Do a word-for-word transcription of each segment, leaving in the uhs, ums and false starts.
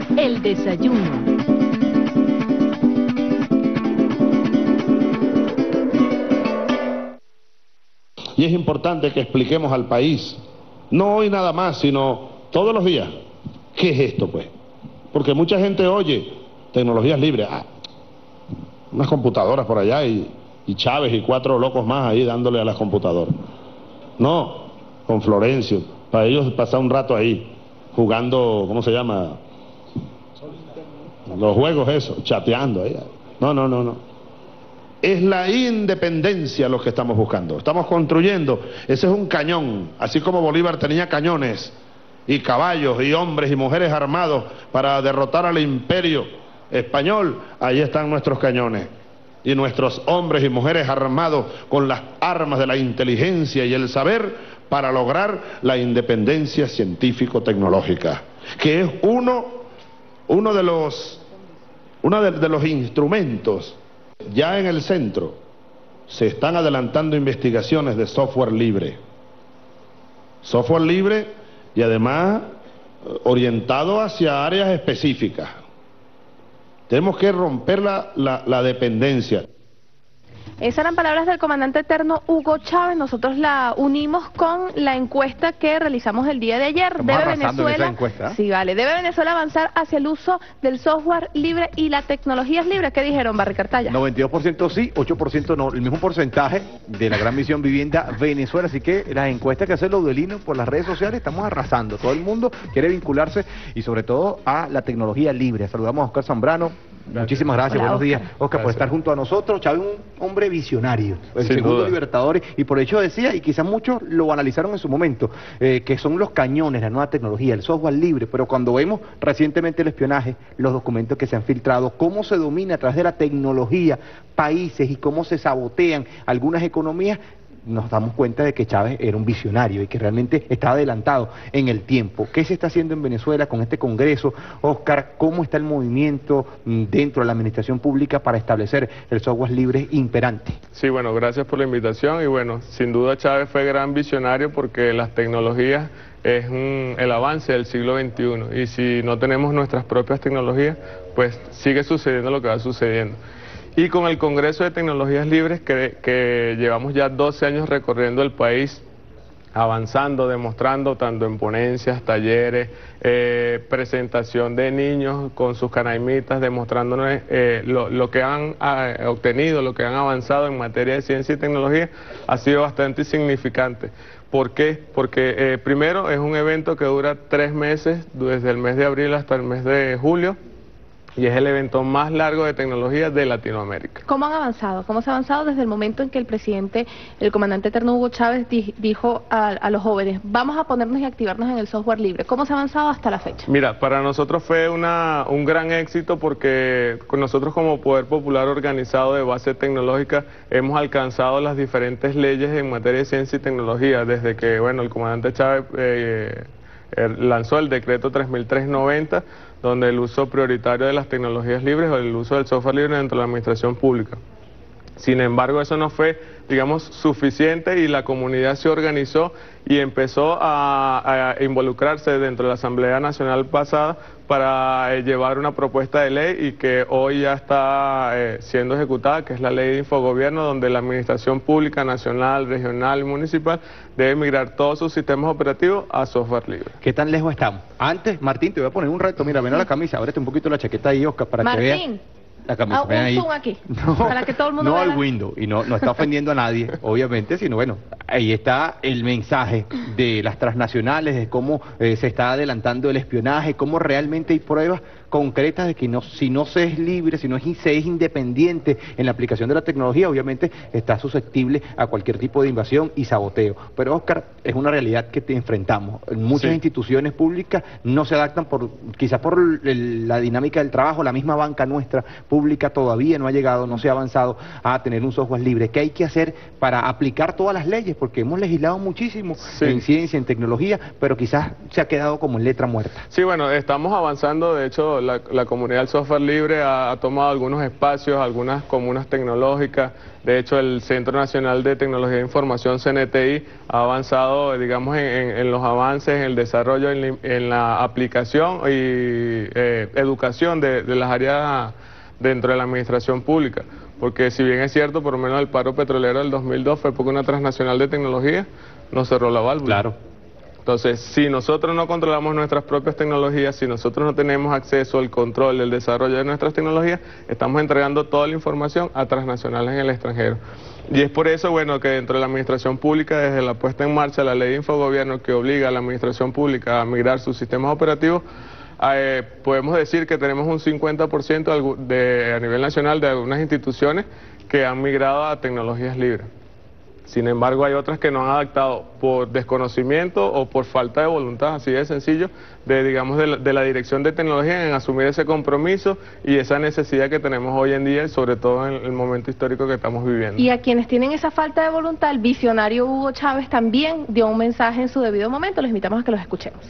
El desayuno. Y es importante que expliquemos al país, no hoy nada más, sino todos los días, ¿qué es esto pues? Porque mucha gente oye tecnologías libres, ah, unas computadoras por allá y, y Chávez y cuatro locos más ahí dándole a las computadoras. No, con Florencio, para ellos pasar un rato ahí, jugando, ¿cómo se llama? Los juegos esos, chateando ahí. No, no, no, no. Es la independencia lo que estamos buscando. Estamos construyendo, ese es un cañón, así como Bolívar tenía cañones y caballos y hombres y mujeres armados para derrotar al imperio español, ahí están nuestros cañones y nuestros hombres y mujeres armados con las armas de la inteligencia y el saber para lograr la independencia científico-tecnológica, que es uno, uno de los, uno de, de los instrumentos. Ya en el centro se están adelantando investigaciones de software libre. Software libre y además orientado hacia áreas específicas. Tenemos que romper la, la, la dependencia. Esas eran palabras del comandante eterno Hugo Chávez. Nosotros la unimos con la encuesta que realizamos el día de ayer. Estamos ¿Debe arrasando Venezuela, en esa encuesta? Sí, vale. ¿Debe Venezuela avanzar hacia el uso del software libre y las tecnologías libres? ¿Qué dijeron, Barry Cartaya? noventa y dos por ciento sí, ocho por ciento no. El mismo porcentaje de la Gran Misión Vivienda Venezuela. Así que las encuestas que hace Laudelino por las redes sociales, estamos arrasando. Todo el mundo quiere vincularse y sobre todo a la tecnología libre. Saludamos a Oscar Zambrano. Gracias. Muchísimas gracias, Hola, buenos días, Oscar, Oscar, por Gracias. estar junto a nosotros. Chávez es un hombre visionario, el Sin segundo duda. Libertadores, y por hecho decía, y quizás muchos lo analizaron en su momento, eh, que son los cañones, la nueva tecnología, el software libre, pero cuando vemos recientemente el espionaje, los documentos que se han filtrado, cómo se domina a través de la tecnología países y cómo se sabotean algunas economías, nos damos cuenta de que Chávez era un visionario y que realmente estaba adelantado en el tiempo. ¿Qué se está haciendo en Venezuela con este Congreso? Oscar, ¿cómo está el movimiento dentro de la administración pública para establecer el software libre imperante? Sí, bueno, gracias por la invitación y bueno, sin duda Chávez fue gran visionario porque las tecnologías es un, el avance del siglo veintiuno y si no tenemos nuestras propias tecnologías, pues sigue sucediendo lo que va sucediendo. Y con el Congreso de Tecnologías Libres, que, que llevamos ya doce años recorriendo el país, avanzando, demostrando, tanto en ponencias, talleres, eh, presentación de niños con sus canaimitas, demostrándonos eh, lo, lo que han eh, obtenido, lo que han avanzado en materia de ciencia y tecnología, ha sido bastante significante. ¿Por qué? Porque eh, primero es un evento que dura tres meses, desde el mes de abril hasta el mes de julio, y es el evento más largo de tecnología de Latinoamérica. ¿Cómo han avanzado? ¿Cómo se ha avanzado desde el momento en que el presidente, el comandante eterno Hugo Chávez, di dijo a, a los jóvenes, vamos a ponernos y activarnos en el software libre? ¿Cómo se ha avanzado hasta la fecha? Mira, para nosotros fue una, un gran éxito porque nosotros como Poder Popular Organizado de Base Tecnológica hemos alcanzado las diferentes leyes en materia de ciencia y tecnología desde que, bueno, el comandante Chávez eh, eh, lanzó el decreto tres mil trescientos noventa, donde el uso prioritario de las tecnologías libres o el uso del software libre dentro de la administración pública. Sin embargo, eso no fue, digamos, suficiente y la comunidad se organizó y empezó a, a involucrarse dentro de la Asamblea Nacional pasada para eh, llevar una propuesta de ley y que hoy ya está eh, siendo ejecutada, que es la ley de infogobierno, donde la administración pública nacional, regional y municipal debe migrar todos sus sistemas operativos a software libre. ¿Qué tan lejos estamos? Antes, Martín, te voy a poner un reto. Mira, ven a la camisa, ábrete un poquito la chaqueta ahí, Oscar, para Martín. que veas la camisa. Ah, Ven un ahí. zoom aquí, No, para que todo el mundo no vea al la- window, y no, no está ofendiendo a nadie, obviamente, sino bueno, ahí está el mensaje de las transnacionales, de cómo eh, se está adelantando el espionaje, cómo realmente hay pruebas concretas de que no, si no se es libre, si no es, se es independiente en la aplicación de la tecnología, obviamente está susceptible a cualquier tipo de invasión y saboteo. Pero Oscar, es una realidad que te enfrentamos. Muchas Sí. instituciones públicas no se adaptan por, quizás por el- la dinámica del trabajo, la misma banca nuestra pública pública todavía no ha llegado, no se ha avanzado a tener un software libre. ¿Qué hay que hacer para aplicar todas las leyes? Porque hemos legislado muchísimo Sí. en ciencia, en tecnología, pero quizás se ha quedado como en letra muerta. Sí, bueno, estamos avanzando. De hecho, la, la comunidad del software libre ha, ha tomado algunos espacios, algunas comunas tecnológicas. De hecho, el Centro Nacional de Tecnología de Información, C N T I, ha avanzado, digamos, en, en, en los avances, en el desarrollo, en, la- en la aplicación y eh, educación de, de las áreas dentro de la administración pública. Porque si bien es cierto, por lo menos el paro petrolero del dos mil dos fue porque una transnacional de tecnología nos cerró la válvula. Claro. Entonces, si nosotros no controlamos nuestras propias tecnologías, si nosotros no tenemos acceso al control, el desarrollo de nuestras tecnologías, estamos entregando toda la información a transnacionales en el extranjero. Y es por eso, bueno, que dentro de la administración pública, desde la puesta en marcha de la ley de infogobierno que obliga a la administración pública a migrar sus sistemas operativos, eh, podemos decir que tenemos un cincuenta por ciento de, algu- de- a nivel nacional de algunas instituciones que han migrado a tecnologías libres. Sin embargo, hay otras que no han adaptado por desconocimiento o por falta de voluntad, así de sencillo, de, digamos, de la, de la dirección de tecnología en asumir ese compromiso y esa necesidad que tenemos hoy en día, y sobre todo en el momento histórico que estamos viviendo. Y a quienes tienen esa falta de voluntad, el visionario Hugo Chávez también dio un mensaje en su debido momento. Les invitamos a que los escuchemos.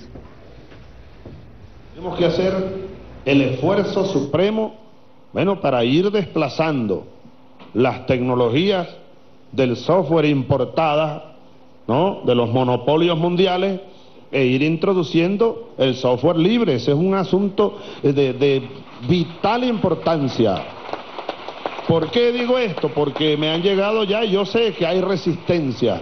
Tenemos que hacer el esfuerzo supremo, bueno, para ir desplazando las tecnologías del software importadas, ¿no?, de los monopolios mundiales, e ir introduciendo el software libre. Ese es un asunto de, de vital importancia. ¿Por qué digo esto? Porque me han llegado ya, y yo sé que hay resistencia.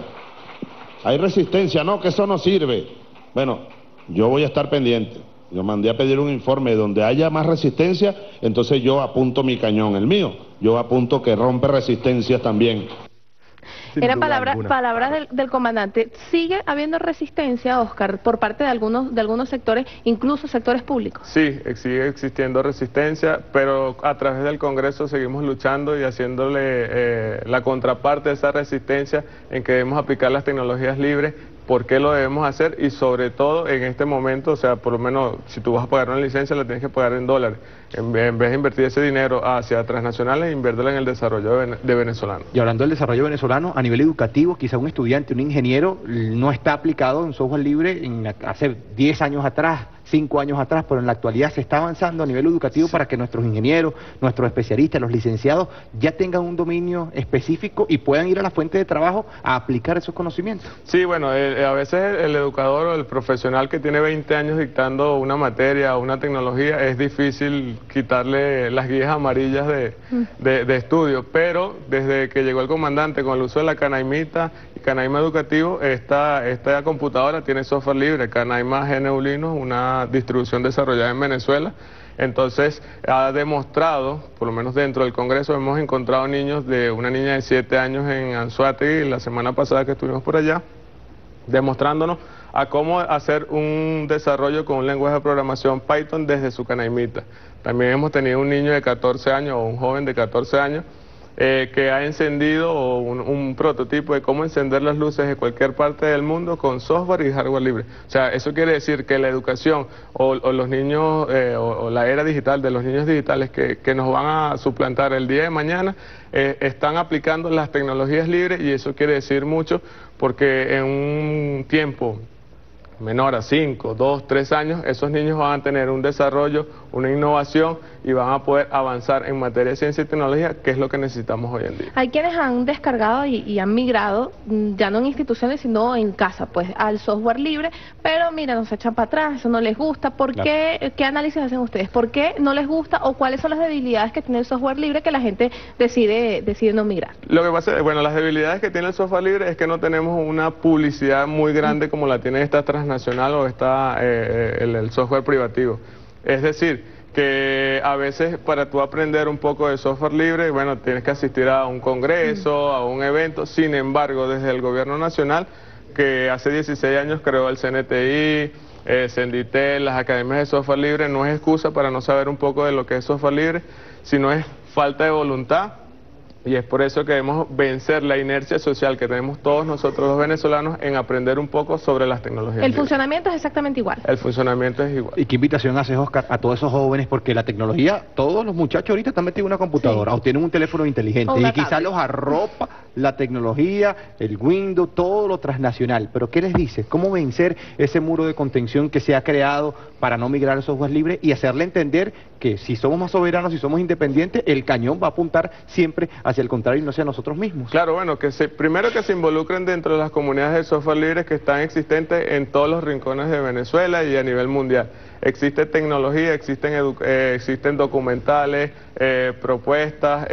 Hay resistencia, no, que eso no sirve. Bueno, yo voy a estar pendiente. Yo mandé a pedir un informe donde haya más resistencia, entonces yo apunto mi cañón, el mío. Yo apunto que rompe resistencias también. Sin Eran duda palabras alguna. palabras del, del comandante. ¿Sigue habiendo resistencia, Oscar, por parte de algunos, de algunos sectores, incluso sectores públicos? Sí, ex- sigue existiendo resistencia, pero a través del Congreso seguimos luchando y haciéndole eh, la contraparte de esa resistencia en que debemos aplicar las tecnologías libres. ¿Por qué lo debemos hacer? Y sobre todo en este momento, o sea, por lo menos si tú vas a pagar una licencia, la tienes que pagar en dólares. En vez, en vez de invertir ese dinero hacia transnacionales, inviértelo en el desarrollo de, vene- de venezolanos. Y hablando del desarrollo venezolano, a nivel educativo, quizá un estudiante, un ingeniero, no está aplicado en software libre en la- hace diez años atrás, cinco años atrás, pero en la actualidad se está avanzando a nivel educativo para que nuestros ingenieros, nuestros especialistas, los licenciados, ya tengan un dominio específico y puedan ir a la fuente de trabajo a aplicar esos conocimientos. Sí, bueno, eh, a veces el, el educador o el profesional que tiene veinte años dictando una materia o una tecnología, es difícil quitarle las guías amarillas de, de, de estudio, pero desde que llegó el comandante con el uso de la Canaimita y Canaima Educativo, esta, esta computadora tiene software libre, Canaima G N U Linux, una distribución desarrollada en Venezuela. Entonces ha demostrado, por lo menos dentro del Congreso, hemos encontrado niños de una niña de siete años en Anzoátegui, la semana pasada que estuvimos por allá, demostrándonos a cómo hacer un desarrollo con un lenguaje de programación Python desde su Canaimita. También hemos tenido un niño de catorce años o un joven de catorce años eh, que ha encendido o un, un prototipo de cómo encender las luces de cualquier parte del mundo con software y hardware libre. O sea, eso quiere decir que la educación o, o los niños, eh, o, o la era digital de los niños digitales que, que nos van a suplantar el día de mañana, eh, están aplicando las tecnologías libres, y eso quiere decir mucho porque en un tiempo menor a cinco, dos, tres años, esos niños van a tener un desarrollo, una innovación y van a poder avanzar en materia de ciencia y tecnología, que es lo que necesitamos hoy en día. Hay quienes han descargado y, y han migrado, mm, ya no en instituciones, sino en casa, pues, al software libre, pero mira, nos echan para atrás, eso no les gusta. ¿Por Claro. qué? ¿Qué análisis hacen ustedes? ¿Por qué no les gusta o cuáles son las debilidades que tiene el software libre que la gente decide, decide no migrar? Lo que pasa es, bueno, las debilidades que tiene el software libre es que no tenemos una publicidad muy grande como la tiene esta transnacional o esta, eh, el, el software privativo. Es decir, que a veces para tú aprender un poco de software libre, bueno, tienes que asistir a un congreso, a un evento. Sin embargo, desde el gobierno nacional, que hace dieciséis años creó el C N T I, eh, Senditel, las academias de software libre, no es excusa para no saber un poco de lo que es software libre, sino es falta de voluntad Y es por eso que debemos vencer la inercia social que tenemos todos nosotros los venezolanos en aprender un poco sobre las tecnologías. El libres. funcionamiento es exactamente igual. El funcionamiento es igual. ¿Y qué invitación haces, Oscar, a todos esos jóvenes? Porque la tecnología, todos los muchachos ahorita están metidos en una computadora Sí. o tienen un teléfono inteligente O una y quizás tablet. los arropa la tecnología, el Windows, todo lo transnacional. Pero ¿qué les dices? ¿Cómo vencer ese muro de contención que se ha creado para no migrar al software libre y hacerle entender que si somos más soberanos, si somos independientes, el cañón va a apuntar siempre hacia el contrario y no hacia nosotros mismos? Claro, bueno, que se, primero que se involucren dentro de las comunidades de software libre que están existentes en todos los rincones de Venezuela y a nivel mundial. Existe tecnología, existen, edu eh, existen documentales, eh, propuestas,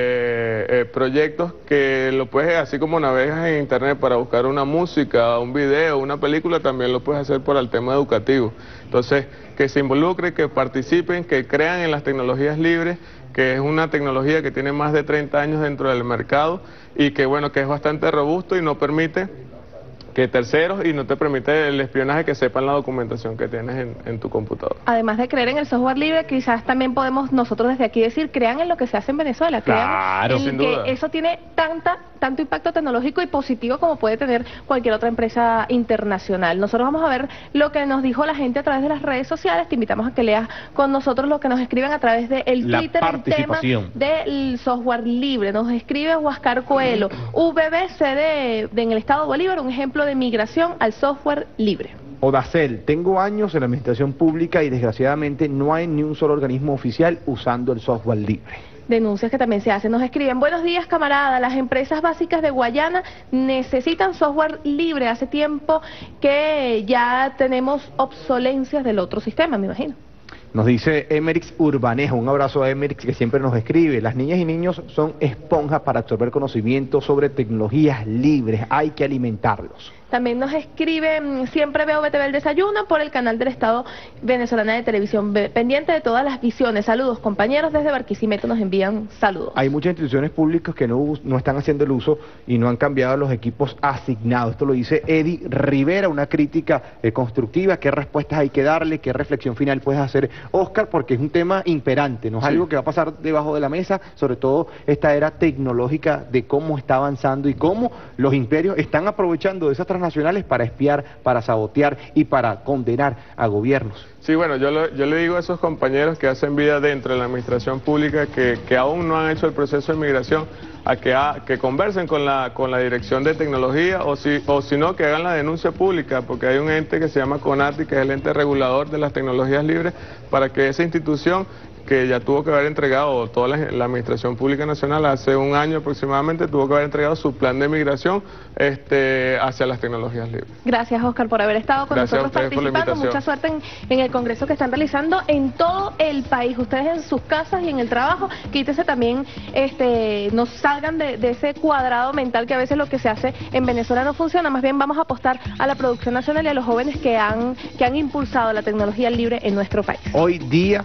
eh, eh, proyectos que lo puedes, así como navegas en internet para buscar una música, un video, una película, también lo puedes hacer por el tema educativo. Entonces, que se involucren, que participen, que crean en las tecnologías libres, que es una tecnología que tiene más de treinta años dentro del mercado y que bueno, que es bastante robusto y no permite que terceros y no te permite el espionaje que sepan la documentación que tienes en, en tu computador. Además de creer en el software libre, quizás también podemos nosotros desde aquí decir, crean en lo que se hace en Venezuela, crean Claro, en sin que duda. eso tiene tanta, tanto impacto tecnológico y positivo como puede tener cualquier otra empresa internacional. Nosotros vamos a ver lo que nos dijo la gente a través de las redes sociales, te invitamos a que leas con nosotros lo que nos escriben a través del de La Twitter, el tema participación. del software libre. Nos escribe Huáscar Coelho, V B C de, de en el estado Bolívar, un ejemplo de migración al software libre. Odacel, tengo años en la administración pública y desgraciadamente no hay ni un solo organismo oficial usando el software libre. Denuncias que también se hacen. Nos escriben, buenos días camarada, las empresas básicas de Guayana necesitan software libre. Hace tiempo que ya tenemos obsolencias del otro sistema, me imagino. Nos dice Emerix Urbanejo, un abrazo a Emerix que siempre nos escribe. Las niñas y niños son esponjas para absorber conocimiento sobre tecnologías libres, hay que alimentarlos. También nos escribe, siempre veo B T V El Desayuno por el canal del Estado Venezolana de Televisión, pendiente de todas las visiones. Saludos compañeros, desde Barquisimeto nos envían saludos. Hay muchas instituciones públicas que no, no están haciendo el uso y no han cambiado los equipos asignados. Esto lo dice Eddie Rivera, una crítica eh, constructiva. ¿Qué respuestas hay que darle? ¿Qué reflexión final puedes hacer, Oscar? Porque es un tema imperante, no es Sí. algo que va a pasar debajo de la mesa, sobre todo esta era tecnológica de cómo está avanzando y cómo los imperios están aprovechando de esas transnacionales para espiar, para sabotear y para condenar a gobiernos. Sí, bueno, yo, lo- yo le digo a esos compañeros que hacen vida dentro de la administración pública que, que aún no han hecho el proceso de migración, a que, ha- que conversen con la, con la dirección de tecnología o si, o si no, que hagan la denuncia pública, porque hay un ente que se llama CONATI, que es el ente regulador de las tecnologías libres, para que esa institución que ya tuvo que haber entregado, toda la, la Administración Pública Nacional hace un año aproximadamente, tuvo que haber entregado su plan de migración este, hacia las tecnologías libres. Gracias, Oscar, por haber estado con Gracias a nosotros ustedes por la participando. Mucha invitación. suerte en, en el congreso que están realizando en todo el país. Ustedes en sus casas y en el trabajo, quítese también, este, no salgan de, de ese cuadrado mental que a veces lo que se hace en Venezuela no funciona. Más bien vamos a apostar a la producción nacional y a los jóvenes que han, que han impulsado la tecnología libre en nuestro país. Hoy día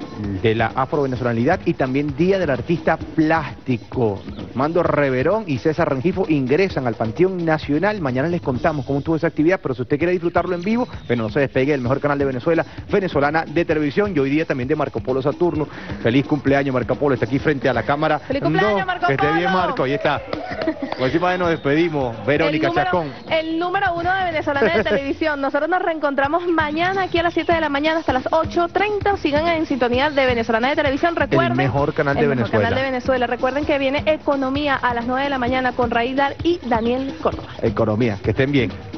de la afrovenezolaridad y también Día del Artista Plástico. Mando Reverón y César Rengifo ingresan al Panteón Nacional. Mañana les contamos cómo estuvo esa actividad, pero si usted quiere disfrutarlo en vivo, pero no se despegue del mejor canal de Venezuela, Venezolana de Televisión, y hoy día también de Marco Polo Saturno. Feliz cumpleaños, Marco Polo, está aquí frente a la cámara. ¡Feliz cumpleaños, No, Marco que esté bien, Polo! Marco, ahí está. Por encima de nos despedimos, Verónica el número, Chacón. el número uno de Venezolana de Televisión. Nosotros nos reencontramos mañana aquí a las siete de la mañana hasta las ocho treinta. Sigan en sintonía de Venezolana de Televisión. Recuerden, El mejor canal de el mejor Venezuela. canal de Venezuela. Recuerden que viene Economía a las nueve de la mañana con Raíl Dar y Daniel Córdoba. Economía, que estén bien.